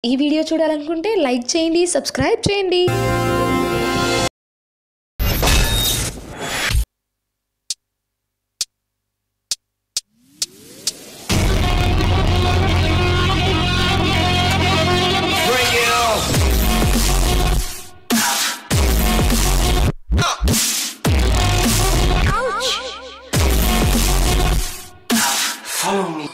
ఈ వీడియో చూడాలనుకుంటే లైక్ చేయండి, సబ్స్క్రైబ్ చేయండి. Follow me.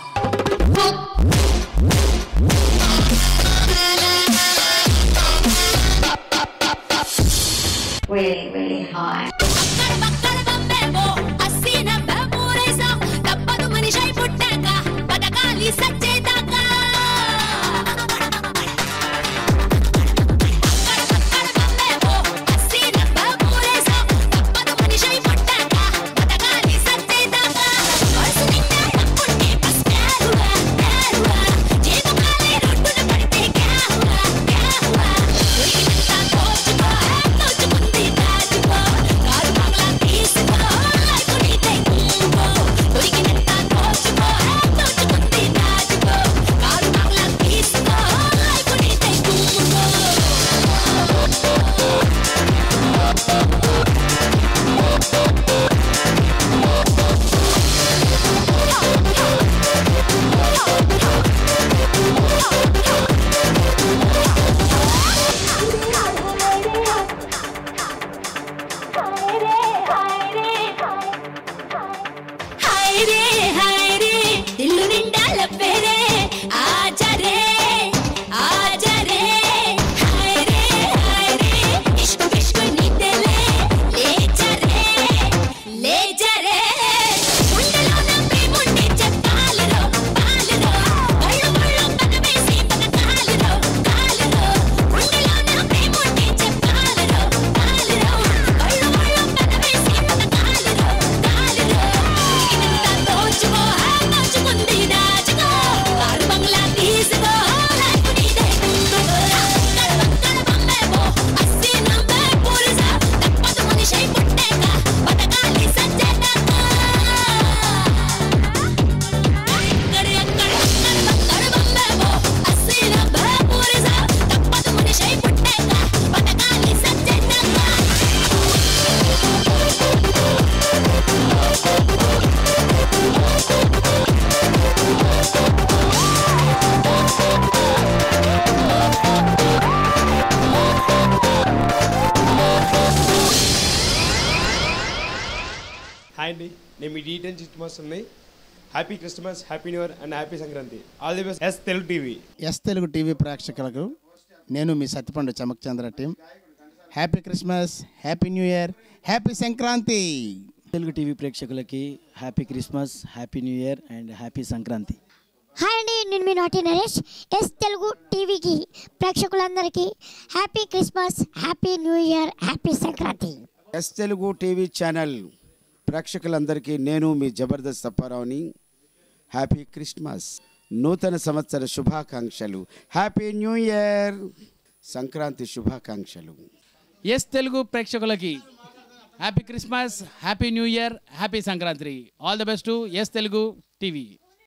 Really high. Hi అండి, నేను మీ డీటెయిల్ చిట్మాస్ ఉన్నాయి. Happy Christmas, happy new year and happy Sankranti. All the best. S Telugu TV. S Telugu TV ప్రేక్షకులకు నేను మీ Satyapandu Chammak Chandra team happy Christmas, happy new year, happy Sankranti. Telugu TV ప్రేక్షకులకి happy Christmas, happy new year and happy Sankranti. Hi అండి, నేను మీ నాటి నరేష్. ఎస్ తెలుగు టీవీకి ప్రేక్షకులందరికీ happy Christmas, happy new year, happy Sankranti. Yes Telugu TV channel ప్రేక్షకులందరికీ నేను మీ జబర్దస్త్ అప్పారావుని హ్యాపీ క్రిస్మస్, నూతన సంవత్సర శుభాకాంక్షలు, హ్యాపీ న్యూ ఇయర్, సంక్రాంతి శుభాకాంక్షలు. ఎస్ తెలుగు ప్రేక్షకులకి happy Christmas, happy new year, happy Sankranti. All the best to S Telugu TV.